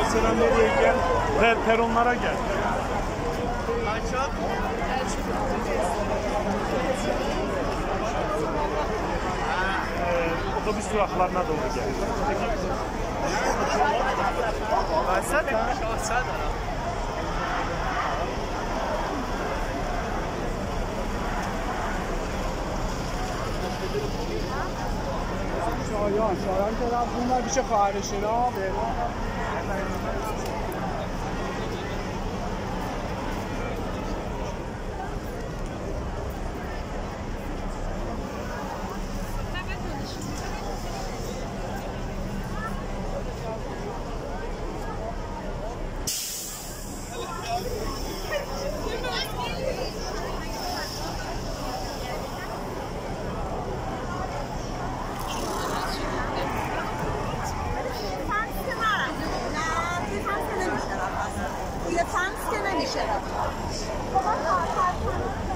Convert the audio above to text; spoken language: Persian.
mesela nereye gel? Peronlara gel. Otobüs duraklarına doğru gel. شایان که رفت اون ور پیش خواهرشینا یه فنس که نمیشه